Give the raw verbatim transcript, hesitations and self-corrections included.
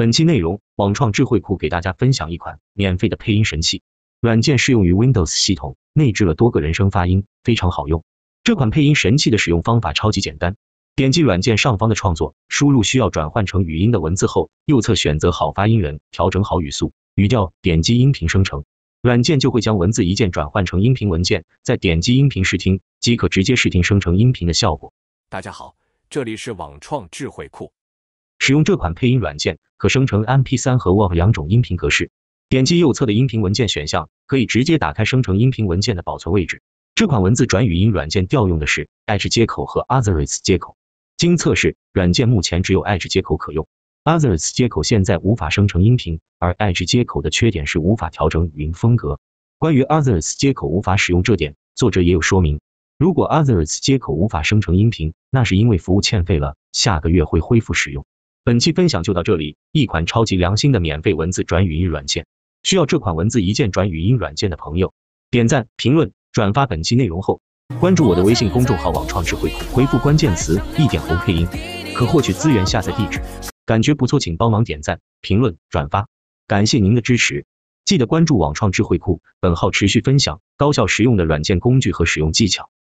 本期内容，网创智慧库给大家分享一款免费的配音神器，软件适用于 Windows 系统，内置了多个人声发音，非常好用。这款配音神器的使用方法超级简单，点击软件上方的创作，输入需要转换成语音的文字后，右侧选择好发音人，调整好语速、语调，点击音频生成，软件就会将文字一键转换成音频文件，再点击音频试听，即可直接试听生成音频的效果。 大家好，这里是网创智慧库。 使用这款配音软件，可生成 M P 三 和 W A V 两种音频格式。点击右侧的音频文件选项，可以直接打开生成音频文件的保存位置。这款文字转语音软件调用的是 Edge 接口和 Others 接口。经测试，软件目前只有 Edge 接口可用。Others 接口现在无法生成音频，而 Edge 接口的缺点是无法调整语音风格。关于 Others 接口无法使用这点，作者也有说明。如果 Others 接口无法生成音频，那是因为服务欠费了，下个月会恢复使用。本期分享就到这里，一款超级良心的免费文字转语音软件，需要这款文字一键转语音软件的朋友，点赞、评论、转发本期内容后，关注我的微信公众号网创智慧库，回复关键词一点红配音，可获取资源下载地址。感觉不错请帮忙点赞、评论、转发，感谢您的支持。记得关注网创智慧库，本号持续分享高效实用的软件工具和使用技巧。